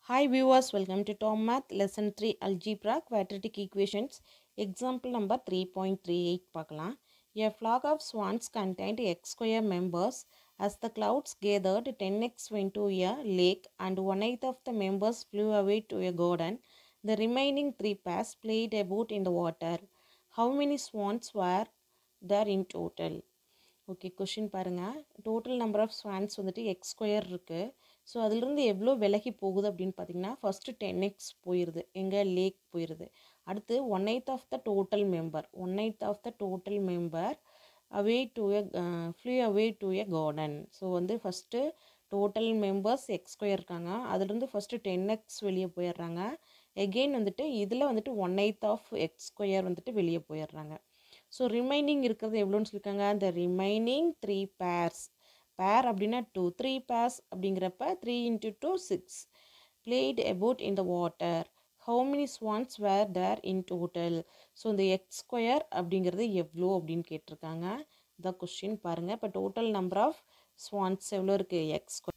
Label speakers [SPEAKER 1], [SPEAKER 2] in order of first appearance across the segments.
[SPEAKER 1] Hi viewers, welcome to Tom Math Lesson 3 Algebra Quadratic Equations Example number 3.38 பார்க்கலாம். A flock of swans contained x square members. As the clouds gathered, 10x went to a lake and 1/8 of the members flew away to a garden. The remaining 3 pairs played about in the water. How many swans were there in total? Okay question பாருங்கள். Total number of swans வந்துட்டு X square இருக்குது. So அதிலிருந்து எவ்வளோ விலகி போகுது அப்படின்னு பார்த்தீங்கன்னா first 10x போயிடுது, எங்கள் லேக் போயிடுது. அடுத்து 1/8 of the total member, 1/8 of the total member away to a flew away to a garden. So வந்து first total members X square இருக்காங்க, அதுலேருந்து ஃபஸ்ட்டு 10x வெளியே போயிடுறாங்க. எகெயின் வந்துட்டு இதில் வந்துட்டு 1/8 ஆஃப் எக்ஸ் ஸ்கொயர் வந்துட்டு வெளியே போயிடுறாங்க. ஸோ ரிமைனிங் இருக்கிறது எவ்வளோன்னு சொல்லியிருக்காங்க, the remaining 3 pairs. பேர் அப்படின்னா 2, 3 pairs அப்படிங்கிறப்ப 3 into 2 6 played about in the water. How many swans were there in total? So இந்த எக்ஸ் ஸ்கொயர் அப்படிங்கிறது எவ்வளோ அப்படின்னு கேட்டிருக்காங்க. இந்த கொஸ்டின் பாருங்கள். இப்போ டோட்டல் நம்பர் ஆஃப் ஸ்வான்ஸ் எவ்வளோ இருக்குது, X square.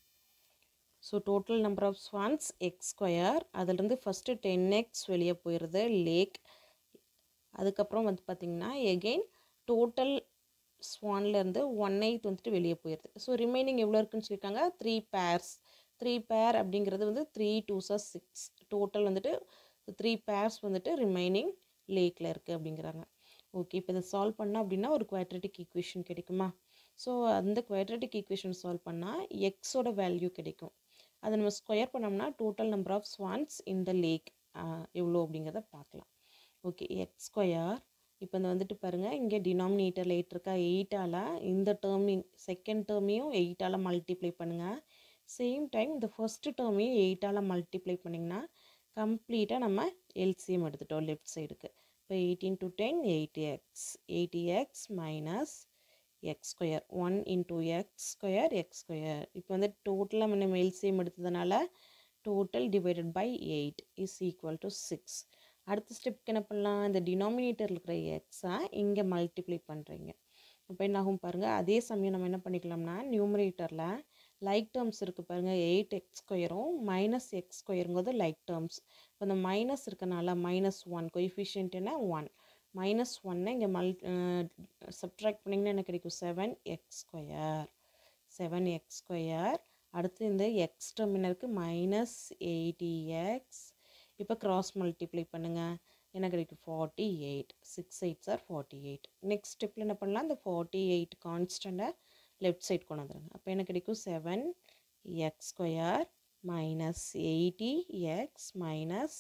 [SPEAKER 1] So total number of swans X square, அதுலேருந்து ஃபஸ்ட்டு 10x வெளியே போயிடுது லேக். அதுக்கப்புறம் வந்து பார்த்திங்கன்னா எகெயின் டோட்டல் ஸ்வான்லேருந்து 1/8 வந்துட்டு வெளியே போயிடுது. ஸோ ரிமைனிங் எவ்வளோ இருக்குன்னு சொல்லியிருக்காங்க, 3 pairs. 3 pair அப்படிங்கிறது வந்து 3 2s 6. டோட்டல் வந்துட்டு 3 pairs வந்துட்டு ரிமைனிங் லேக்கில் இருக்குது அப்படிங்கிறாங்க. ஓகே, இப்போ இதை சால்வ் பண்ணால் அப்படின்னா ஒரு குவாட்ரட்டிக் ஈக்குவேஷன் கிடைக்குமா? ஸோ அந்த குவாட்ரட்டிக் ஈக்குவேஷன் சால்வ் பண்ணால் எக்ஸோட வேல்யூ கிடைக்கும். அதை நம்ம ஸ்கொயர் பண்ணோம்னா டோட்டல் நம்பர் ஆஃப் ஸ்வான்ஸ் இந்த லேக் எவ்வளோ அப்படிங்கிறத பார்க்கலாம். Okay, X square. இப்போ இந்த வந்துட்டு பாருங்கள், இங்கே டினாமினேட்டரில் 8 இருக்கா, 8ஆல் இந்த டேர்மிங் செகண்ட் டேர்மையும் 8ஆல் மல்டிப்ளை பண்ணுங்கள். சேம் டைம் இந்த ஃபஸ்ட்டு டேர்மையும் 8ஆல் மல்டிப்ளை பண்ணிங்கன்னா கம்ப்ளீட்டாக நம்ம எல்சிஎம் எடுத்துட்டோம் லெஃப்ட் சைடுக்கு. இப்போ 18 to 10 8x, 80x minus X square, 1 into X square X square. இப்போ வந்து டோட்டலாக நம்ம எல்சிஎம் எடுத்ததுனால total divided by 8 is equal to 6. அடுத்த ஸ்டெப்க்கு என்ன பண்ணலாம், இந்த டினாமினேட்டரில் இருக்கிற எக்ஸை இங்கே மல்டிப்ளை பண்ணுறீங்க. இப்போ என்ன ஆகும் பாருங்கள். அதே சமயம் நம்ம என்ன பண்ணிக்கலாம்னா நியூமரேட்டரில் லைக் டேர்ம்ஸ் இருக்குது பாருங்கள், 8x ஸ்கொயரும் மைனஸ் எக்ஸ் ஸ்கொயருங்கிறது லைக் டேர்ம்ஸ். இப்போ இந்த மைனஸ் இருக்கனால -1 கோஎஃபிஷியன்ட் என்ன 1, -1 இங்கே சப்ட்ராக்ட் பண்ணிங்கன்னா என்ன கிடைக்கும், 7x ஸ்கொயர், 7x ஸ்கொயர். அடுத்து இந்த எக்ஸ் டெர்மினருக்கு -80x. இப்போ கிராஸ் மல்டிப்ளை பண்ணுங்கள், என்ன கிடைக்கும் 48, 6 8s are 48. நெக்ஸ்ட் ஸ்டெப்பில் என்ன பண்ணலாம், இந்த 48 கான்ஸ்டண்ட்டை லெஃப்ட் சைட் கொண்டு வந்துடுங்க. அப்போ என்ன கிடைக்கும் 7x square minus 80x minus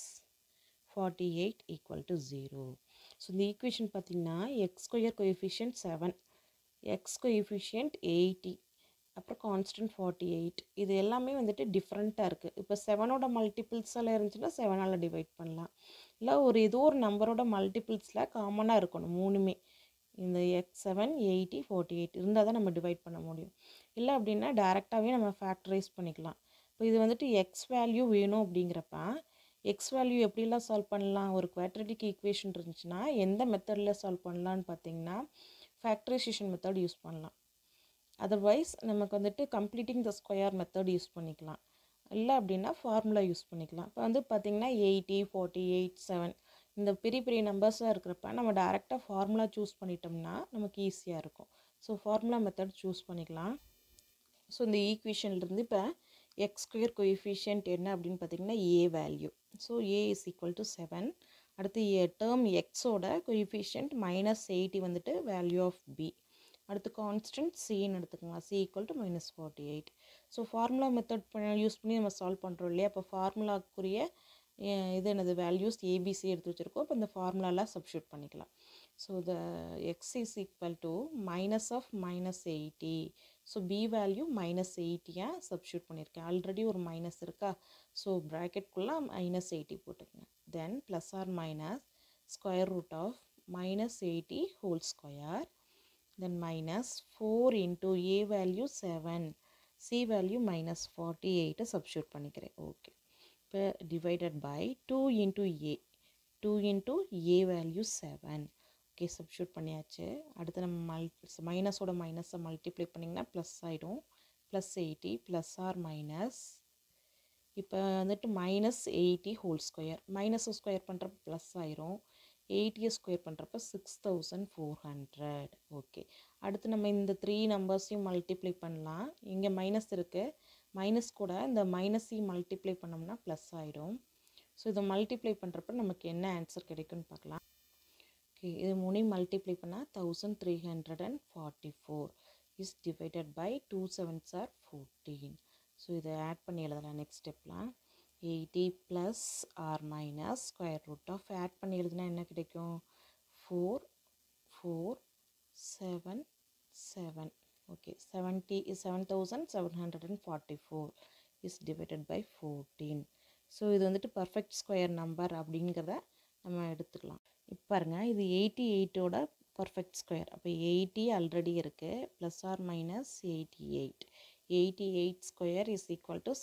[SPEAKER 1] 48 equal to 0. So இந்த ஈக்குவேஷன் பார்த்திங்கன்னா X square coefficient 7, X coefficient 80, அப்புறம் கான்ஸ்டன்ட் 48. இது எல்லாமே வந்துட்டு டிஃப்ரெண்ட்டாக இருக்குது. இப்போ 7ஓட மல்டிபிள்ஸில் இருந்துச்சுன்னா 7ஆல் டிவைட் பண்ணலாம், இல்லை ஏதோ ஒரு நம்பரோட மல்டிபிள்ஸில் காமனாக இருக்கணும் மூணுமே. இந்த x7 80 48 இருந்தால் தான் நம்ம டிவைட் பண்ண முடியும். இல்லை அப்படின்னா டேரெக்டாகவே நம்ம ஃபேக்டரைஸ் பண்ணிக்கலாம். இப்போ இது வந்துட்டு எக்ஸ் வேல்யூ வேணும் அப்படிங்கிறப்ப எக்ஸ் வேல்யூ எப்படிலாம் சால்வ் பண்ணலாம், ஒரு குவாட்ரட்டிக் ஈக்குவேஷன் இருந்துச்சுன்னா எந்த மெத்தடில் சால்வ் பண்ணலான்னு பார்த்தீங்கன்னா ஃபேக்டரைசேஷன் மெத்தட் யூஸ் பண்ணலாம். அதர்வைஸ் நமக்கு வந்துட்டு completing the square method use பண்ணிக்கலாம், இல்லை அப்படின்னா ஃபார்முலா யூஸ் பண்ணிக்கலாம். இப்போ வந்து பார்த்திங்கன்னா 80 48 7 இந்த பெரிய பெரிய நம்பர்ஸாக இருக்கிறப்ப நம்ம டேரெக்டாக ஃபார்முலா சூஸ் பண்ணிட்டோம்னா நமக்கு ஈஸியாக இருக்கும். ஸோ ஃபார்முலா மெத்தட் சூஸ் பண்ணிக்கலாம். ஸோ இந்த ஈக்குவேஷன்லேருந்து இப்போ எக்ஸ் ஸ்கொயர் கோஎஃபிஷியன்ட் என்ன அப்படின்னு பார்த்திங்கன்னா A value. So A is equal to 7. அடுத்து டேர்ம் எக்ஸோட கோஎஃபிஷியன்ட் -80 வந்துட்டு வேல்யூ ஆஃப் பி. அடுத்து கான்ஸ்டன்ட் சின்னு எடுத்துக்கோங்க, C equal to -48. So formula method use பண்ணி நம்ம சால்வ் பண்ணுறோம் இல்லையா. அப்போ ஃபார்முலாக்குரிய இது என்னது வேல்யூஸ் ஏபிசி எடுத்து வச்சுருக்கோம். இப்போ இந்த ஃபார்முலாலாம் சப்ஸ்டியூட் பண்ணிக்கலாம். So the X is equal to minus of -80. So B value -80 substitute பண்ணியிருக்கேன், ஆல்ரெடி ஒரு மைனஸ் இருக்கா. ஸோ ப்ராக்கெட்குள்ளே -80 போட்டுக்கங்க. Then plus or minus square root of -80 whole square. Then minus 4 into a value 7, c value -48 substitute பண்ணிக்கிறேன். Okay, இப்போ divided by 2 into a, 2 into a value 7. Okay, substitute பண்ணியாச்சு. அடுத்து நம்ம மைனஸோட மைனஸை மல்டிப்ளை பண்ணிங்கன்னா ப்ளஸ் ஆகிடும், +80 ப்ளஸ் ஆர் மைனஸ் இப்போ வந்துட்டு -80 ஹோல் ஸ்கொயர் மைனஸ் ஸ்கொயர் பண்ணுறப்ப ப்ளஸ் ஆயிரும் 80 ஸ்கொயர் பண்ணுறப்ப 6400. ஓகே, அடுத்து நம்ம இந்த 3 நம்பர்ஸையும் மல்டிப்ளை பண்ணலாம். இங்கே மைனஸ் இருக்குது, மைனஸ் கூட இந்த மைனஸையும் மல்டிப்ளை பண்ணோம்னா ப்ளஸ் ஆயிடும். ஸோ இதை மல்டிப்ளை பண்ணுறப்ப நமக்கு என்ன ஆன்சர் கிடைக்கும்னு பார்க்கலாம். ஓகே, இது மூணையும் மல்டிப்ளை பண்ணால் 1344 is divided by 2 7s are 14. So இதை ஆட் பண்ணி எழுதலாம். நெக்ஸ்ட் ஸ்டெப்லாம் 80 plus or minus square root of add பண்ணி எழுதுனா என்ன கிடைக்கும்? 4 4 7 7. Okay, 7744 is divided by 14. So இது வந்துட்டு பர்ஃபெக்ட் ஸ்கொயர் நம்பர் அப்படிங்கிறத நம்ம எடுத்துக்கலாம். இப்போ பாருங்கள், இது 88ஓட பர்ஃபெக்ட் ஸ்கொயர். அப்போ 80 ஆல்ரெடி இருக்குது, plus or minus 88. 88 square is equal to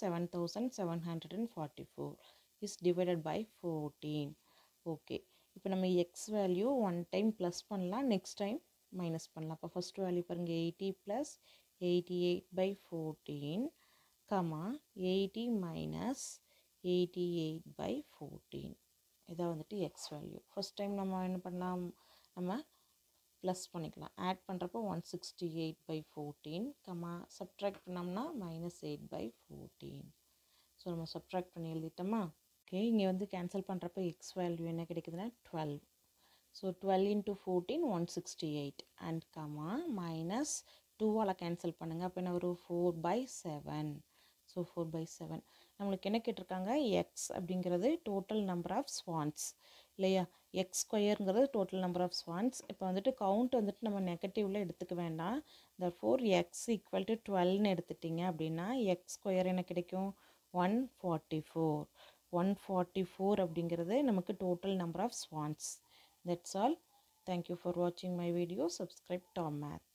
[SPEAKER 1] 7744 is divided by 14. Okay, இப்போ நம்ம X value one time plus பண்ணலாம், நெக்ஸ்ட் டைம் மைனஸ் பண்ணலாம். அப்போ ஃபஸ்ட் வேல்யூ பாருங்கள், 80 plus 88 by 14, comma 80 minus 88 by 14. இதான் வந்துட்டு எக்ஸ் வேல்யூ. ஃபஸ்ட் டைம் நம்ம என்ன பண்ணலாம், நம்ம ப்ளஸ் பண்ணிக்கலாம். ஆட் பண்ணுறப்போ 168 by 14, கமா சப்ட்ராக்ட் பண்ணோம்னா -8 by 14. ஸோ நம்ம சப்ட்ராக்ட் பண்ணி எழுதிட்டோமா? ஓகே, இங்கே வந்து கேன்சல் பண்ணுறப்போ எக்ஸ் வேல்யூ என்ன கிடைக்குதுன்னா 12. So 12 into 14 168 and comma minus 2ஆல் கேன்சல் பண்ணுங்கள். அப்போ என்ன வரும்? 4/7. ஸோ 4/7. நம்மளுக்கு என்ன கேட்டிருக்காங்க? எக்ஸ் அப்படிங்கிறது டோட்டல் நம்பர் ஆஃப் ஸ்வான்ஸ் இல்லையா? எக்ஸ் ஸ்கொயருங்கிறது டோட்டல் நம்பர் ஆஃப் ஸ்வான்ஸ். இப்போ வந்துட்டு கவுண்ட் வந்துட்டு நம்ம நெகட்டிவில் எடுத்துக்க வேண்டாம். தர்ஃபோர் எக்ஸ் ஈக்குவல் டு 12ன்னு எடுத்துட்டிங்க அப்படின்னா எக்ஸ் ஸ்கொயர் என்ன கிடைக்கும்? 144. 144 அப்படிங்கிறது நமக்கு total number of swans. That's all. Thank you for watching my video. Subscribe Tom Math.